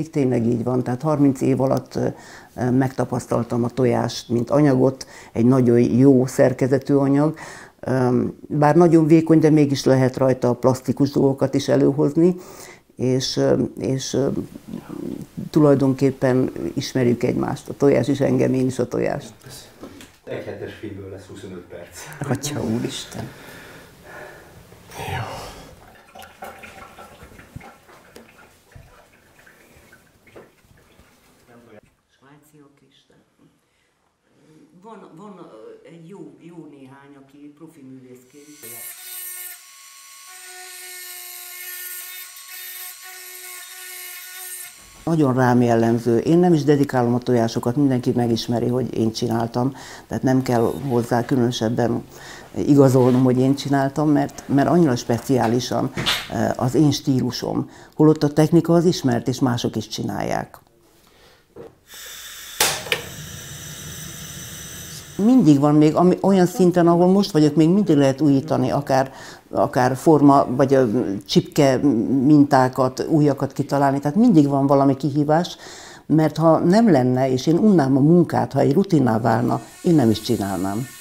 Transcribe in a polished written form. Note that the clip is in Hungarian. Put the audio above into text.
Tényleg így van, tehát 30 év alatt megtapasztaltam a tojást, mint anyagot, egy nagyon jó szerkezetű anyag, bár nagyon vékony, de mégis lehet rajta plastikus dolgokat is előhozni, és tulajdonképpen ismerjük egymást, a tojás is engem, én is a tojást. Egy hetes filmből lesz 25 perc. Atya úristen! Jó. Svájciak is. Van egy jó néhány, aki profi művészként. Nagyon rám jellemző. Én nem is dedikálom a tojásokat, mindenki megismeri, hogy én csináltam, tehát nem kell hozzá különösebben igazolnom, hogy én csináltam, mert annyira speciálisan az én stílusom. Holott a technika az ismert, és mások is csinálják. Mindig van még olyan szinten, ahol most vagyok, még mindig lehet újítani, akár forma, vagy csipke mintákat, újakat kitalálni. Tehát mindig van valami kihívás, mert ha nem lenne, és én unnám a munkát, ha egy rutinná válna, én nem is csinálnám.